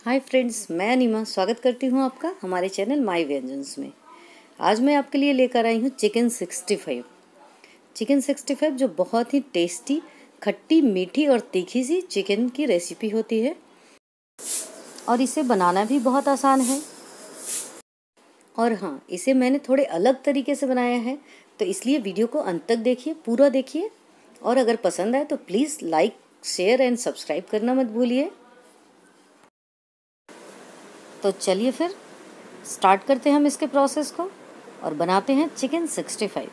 Hi friends, मैं अनिमा स्वागत करती हूँ आपका हमारे चैनल माय व्यंजन्स में। आज मैं आपके लिए लेकर आई हूँ चिकन 65। चिकन 65 जो बहुत ही टेस्टी, खट्टी, मीठी और तीखी सी चिकन की रेसिपी होती है और इसे बनाना भी बहुत आसान है। और हाँ, इसे मैंने थोड़े अलग तरीके से बनाया है, तो इसलिए वीडियो को अंत तक देखिए, पूरा देखिए। और अगर पसंद आए तो please like, share and subscribe करना मत भूलिए। तो चलिए फिर स्टार्ट करते हैं हम इसके प्रोसेस को और बनाते हैं चिकन 65।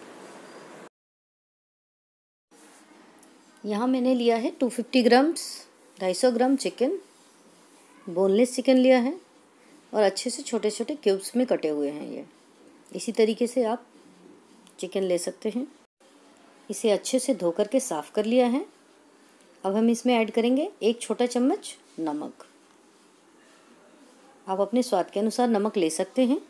यहाँ मैंने लिया है 250 grams, 250 gram chicken, boneless chicken लिया है और अच्छे से छोटे छोटे क्यूब्स में कटे हुए हैं ये। इसी तरीके से आप चिकन ले सकते हैं। इसे अच्छे से धो करके साफ़ कर लिया है। अब हम इसमें ऐड करेंगे 1 छोटा चम्मच नमक। आप अपने स्वाद के अनुसार नमक ले सकते हैं।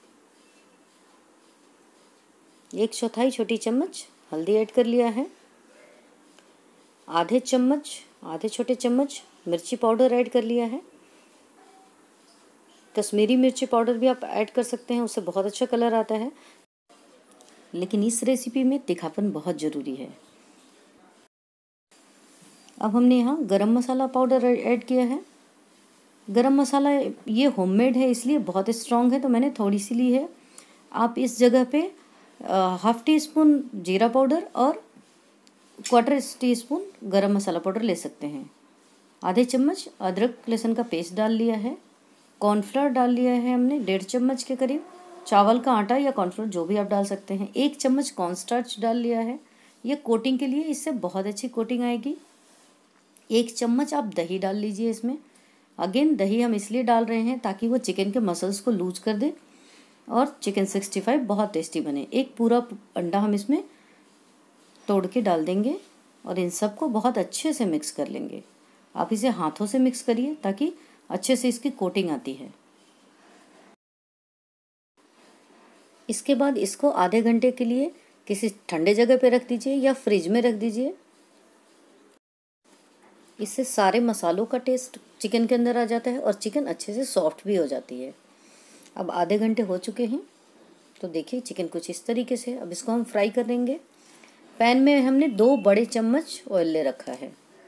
1/4 छोटी चम्मच हल्दी ऐड कर लिया है। आधे छोटे चम्मच मिर्ची पाउडर ऐड कर लिया है। कश्मीरी मिर्ची पाउडर भी आप ऐड कर सकते हैं, उससे बहुत अच्छा कलर आता है, लेकिन इस रेसिपी में तीखापन बहुत ज़रूरी है। अब हमने यहाँ गरम मसाला पाउडर ऐड किया है। गरम मसाला ये होममेड है, इसलिए बहुत स्ट्रॉन्ग है, तो मैंने थोड़ी सी ली है। आप इस जगह पे 1/2 टीस्पून जीरा पाउडर और 1/4 टीस्पून गरम मसाला पाउडर ले सकते हैं। आधे चम्मच अदरक लहसुन का पेस्ट डाल लिया है। कॉर्नफ्लोर डाल लिया है हमने 1.5 चम्मच के करीब। चावल का आटा या कॉर्नफ्लोर जो भी आप डाल सकते हैं। 1 चम्मच कॉर्नस्टार्च डाल लिया है, ये कोटिंग के लिए, इससे बहुत अच्छी कोटिंग आएगी। 1 चम्मच आप दही डाल लीजिए इसमें। अगेन दही हम इसलिए डाल रहे हैं ताकि वो चिकन के मसल्स को लूज कर दे और चिकन 65 बहुत टेस्टी बने। एक पूरा अंडा हम इसमें तोड़ के डाल देंगे और इन सबको बहुत अच्छे से मिक्स कर लेंगे। आप इसे हाथों से मिक्स करिए ताकि अच्छे से इसकी कोटिंग आती है। इसके बाद इसको आधे घंटे के लिए किसी ठंडे जगह पे रख दीजिए या फ्रिज में रख दीजिए। इससे सारे मसालों का टेस्ट चिकन के अंदर आ जाता है और चिकन अच्छे से सॉफ्ट भी हो जाती है। अब आधे घंटे हो चुके हैं, तो देखिए चिकन कुछ इस तरीके से। अब इसको हम फ्राई करेंगे। पैन में हमने 2 बड़े चम्मच ऑयल ले रखा है।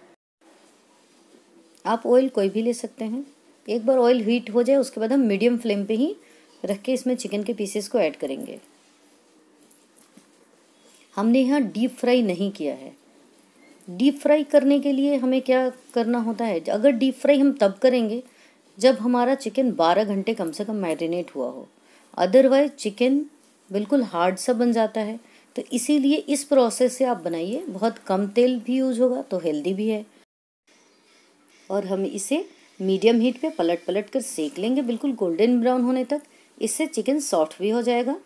आप ऑयल कोई भी ले सकते हैं। एक बार ऑयल हीट हो जाए उसके बाद हम मीडियम फ्लेम पे ही रख के इसमें चिकन के पीसेस को ऐड करेंगे। हमने यहाँ डीप फ्राई नहीं किया है। डीप फ्राई करने के लिए हमें क्या करना होता है, अगर डीप फ्राई हम तब करेंगे जब हमारा चिकन 12 घंटे कम से कम मैरिनेट हुआ हो। अदरवाइज चिकन बिल्कुल हार्ड सा बन जाता है। तो इसीलिए इस प्रोसेस से आप बनाइए। बहुत कम तेल भी यूज होगा तो हेल्दी भी है। और हम इसे मीडियम हीट पे पलट पलट कर सेक लेंगे बिल्कुल गोल्डन ब्राउन होने तक। इससे चिकन सॉफ्ट भी हो जाएगा।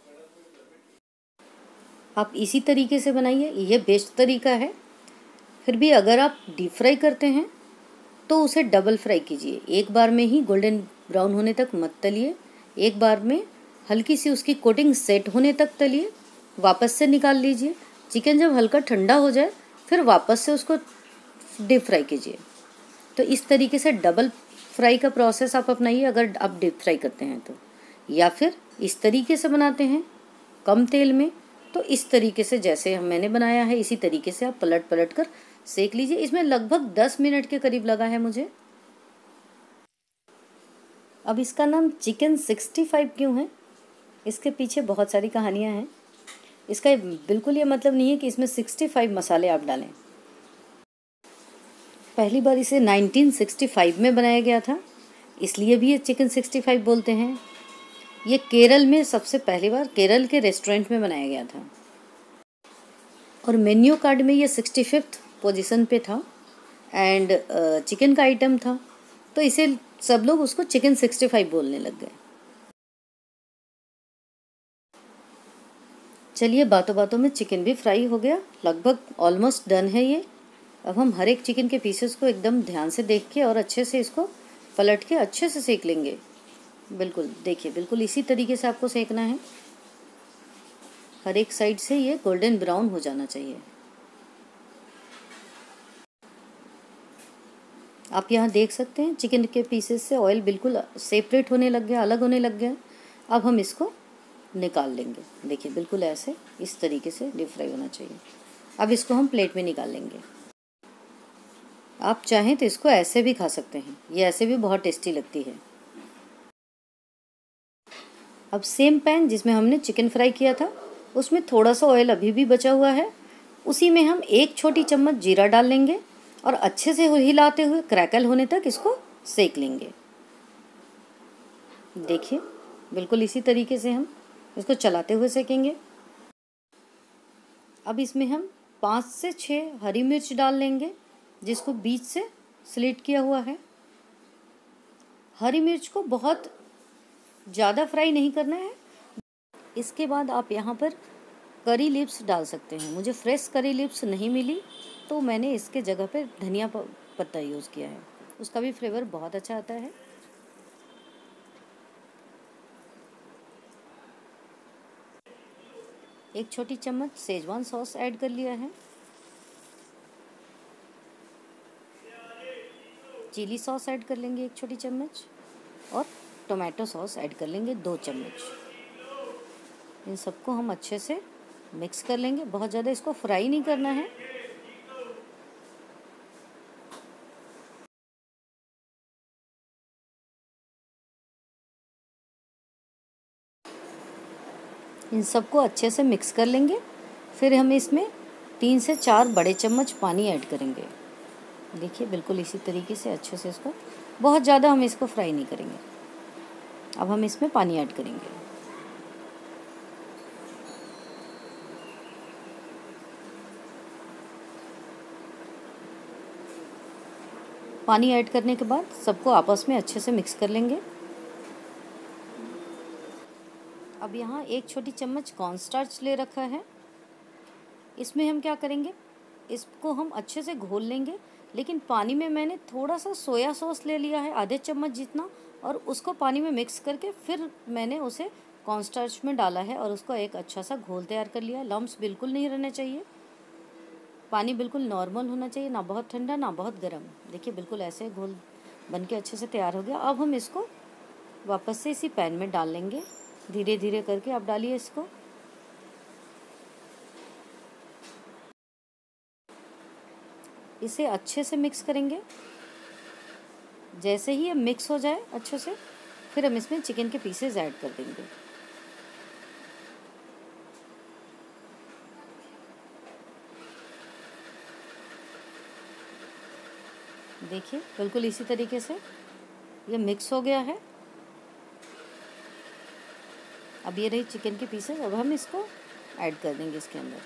आप इसी तरीके से बनाइए, ये बेस्ट तरीका है। फिर भी अगर आप डीप फ्राई करते हैं तो उसे डबल फ्राई कीजिए। एक बार में ही गोल्डन ब्राउन होने तक मत तलिए। एक बार में हल्की सी उसकी कोटिंग सेट होने तक तलिए, वापस से निकाल लीजिए। चिकन जब हल्का ठंडा हो जाए फिर वापस से उसको डीप फ्राई कीजिए। तो इस तरीके से डबल फ्राई का प्रोसेस आप अपनाइए अगर आप डीप फ्राई करते हैं तो। या फिर इस तरीके से बनाते हैं कम तेल में, तो इस तरीके से जैसे मैंने बनाया है इसी तरीके से आप पलट पलट कर सेक लीजिए। इसमें लगभग 10 मिनट के करीब लगा है मुझे। अब इसका नाम चिकन 65 क्यों है, इसके पीछे बहुत सारी कहानियाँ हैं। इसका बिल्कुल ये मतलब नहीं है कि इसमें 65 मसाले आप डालें। पहली बार इसे 1965 में बनाया गया था, इसलिए भी ये चिकन 65 बोलते हैं। ये केरल में सबसे पहली बार केरल के रेस्टोरेंट में बनाया गया था और मेन्यू कार्ड में ये 65th पोजीशन पे था एंड चिकन का आइटम था, तो इसे सब लोग उसको चिकन 65 बोलने लग गए। चलिए बातों बातों में चिकन भी फ्राई हो गया, लगभग ऑलमोस्ट डन है ये। अब हम हर एक चिकन के पीसेस को एकदम ध्यान से देख के और अच्छे से इसको पलट के अच्छे से सेक लेंगे। बिल्कुल देखिए, बिल्कुल इसी तरीके से आपको सेकना है। हर एक साइड से ये गोल्डन ब्राउन हो जाना चाहिए। आप यहाँ देख सकते हैं चिकन के पीसेस से ऑयल बिल्कुल सेपरेट होने लग गया, अलग होने लग गया। अब हम इसको निकाल लेंगे। देखिए बिल्कुल ऐसे इस तरीके से डीप फ्राई होना चाहिए। अब इसको हम प्लेट में निकाल लेंगे। आप चाहें तो इसको ऐसे भी खा सकते हैं, ये ऐसे भी बहुत टेस्टी लगती है। अब सेम पैन जिसमें हमने चिकन फ्राई किया था उसमें थोड़ा सा ऑयल अभी भी बचा हुआ है, उसी में हम 1 छोटी चम्मच जीरा डाल लेंगे और अच्छे से हिलाते हुए क्रैकल होने तक इसको सेक लेंगे। देखिए बिल्कुल इसी तरीके से हम इसको चलाते हुए सेकेंगे। अब इसमें हम 5 से 6 हरी मिर्च डाल लेंगे जिसको बीच से स्लिट किया हुआ है। हरी मिर्च को बहुत ज़्यादा फ्राई नहीं करना है। इसके बाद आप यहाँ पर करी लीव्स डाल सकते हैं। मुझे फ्रेश करी लीव्स नहीं मिली तो मैंने इसके जगह पे धनिया पत्ता यूज़ किया है, उसका भी फ्लेवर बहुत अच्छा आता है। एक छोटी चम्मच सेजवान सॉस ऐड कर लिया है। चिली सॉस ऐड कर लेंगे 1 छोटी चम्मच और टोमेटो सॉस ऐड कर लेंगे 2 चम्मच। इन सबको हम अच्छे से मिक्स कर लेंगे। बहुत ज़्यादा इसको फ्राई नहीं करना है। इन सबको अच्छे से मिक्स कर लेंगे। फिर हम इसमें 3 से 4 बड़े चम्मच पानी ऐड करेंगे। देखिए बिल्कुल इसी तरीके से अच्छे से इसको, बहुत ज़्यादा हम इसको फ्राई नहीं करेंगे। अब हम इसमें पानी ऐड करेंगे। पानी ऐड करने के बाद सबको आपस में अच्छे से मिक्स कर लेंगे। अब यहाँ 1 छोटी चम्मच कॉर्नस्टार्च ले रखा है। इसमें हम क्या करेंगे, इसको हम अच्छे से घोल लेंगे, लेकिन पानी में मैंने थोड़ा सा सोया सॉस ले लिया है, आधे चम्मच जितना, और उसको पानी में मिक्स करके फिर मैंने उसे कॉर्नस्टार्च में डाला है और उसको एक अच्छा सा घोल तैयार कर लिया। लम्प्स बिल्कुल नहीं रहने चाहिए। पानी बिल्कुल नॉर्मल होना चाहिए, ना बहुत ठंडा ना बहुत गर्म। देखिए बिल्कुल ऐसे घोल बन के अच्छे से तैयार हो गया। अब हम इसको वापस से इसी पैन में डाल लेंगे। धीरे धीरे करके आप डालिए इसको। इसे अच्छे से मिक्स करेंगे। जैसे ही ये मिक्स हो जाए अच्छे से, फिर हम इसमें चिकन के पीसेस ऐड कर देंगे। देखिए बिल्कुल इसी तरीके से ये मिक्स हो गया है। अब ये रही चिकन के पीसेस। अब हम इसको ऐड कर देंगे इसके अंदर।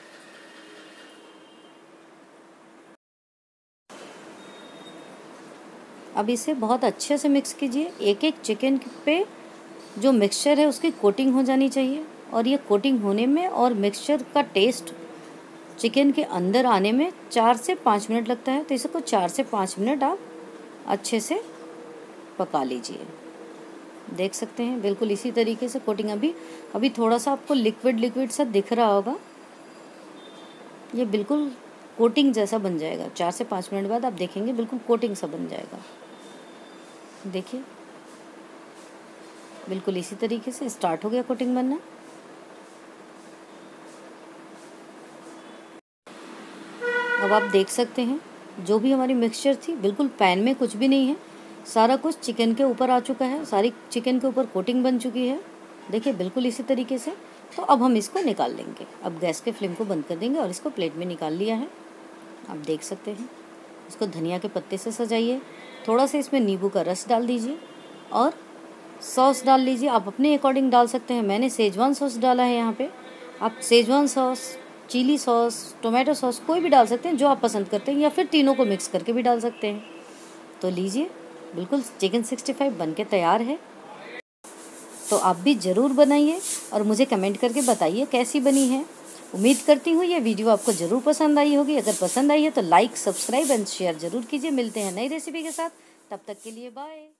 अब इसे बहुत अच्छे से मिक्स कीजिए। एक एक चिकन पे जो मिक्सचर है उसकी कोटिंग हो जानी चाहिए, और ये कोटिंग होने में और मिक्सचर का टेस्ट चिकन के अंदर आने में 4 से 5 मिनट लगता है। तो इसको 4 से 5 मिनट आप अच्छे से पका लीजिए। देख सकते हैं बिल्कुल इसी तरीके से कोटिंग। अभी थोड़ा सा आपको लिक्विड सा दिख रहा होगा। ये बिल्कुल कोटिंग जैसा बन जाएगा। 4 से 5 मिनट बाद आप देखेंगे बिल्कुल कोटिंग सा बन जाएगा। देखिए बिल्कुल इसी तरीके से स्टार्ट हो गया कोटिंग बनना। अब आप देख सकते हैं जो भी हमारी मिक्सचर थी बिल्कुल पैन में कुछ भी नहीं है, सारा कुछ चिकन के ऊपर आ चुका है, सारी चिकन के ऊपर कोटिंग बन चुकी है। देखिए बिल्कुल इसी तरीके से। तो अब हम इसको निकाल लेंगे। अब गैस के फ्लेम को बंद कर देंगे और इसको प्लेट में निकाल लिया है। आप देख सकते हैं। इसको धनिया के पत्ते से सजाइए। थोड़ा सा इसमें नींबू का रस डाल दीजिए और सॉस डाल लीजिए। आप अपने अकॉर्डिंग डाल सकते हैं। मैंने सेजवान सॉस डाला है यहाँ पे। आप Schezwan sauce, chilli sauce, tomato sauce कोई भी डाल सकते हैं जो आप पसंद करते हैं, या फिर तीनों को मिक्स करके भी डाल सकते हैं। तो लीजिए बिल्कुल चिकन 65 बन के तैयार है। तो आप भी ज़रूर बनाइए और मुझे कमेंट करके बताइए कैसी बनी है। उम्मीद करती हूँ ये वीडियो आपको ज़रूर पसंद आई होगी। अगर पसंद आई है तो लाइक, सब्सक्राइब एंड शेयर ज़रूर कीजिए। मिलते हैं नई रेसिपी के साथ। तब तक के लिए बाय।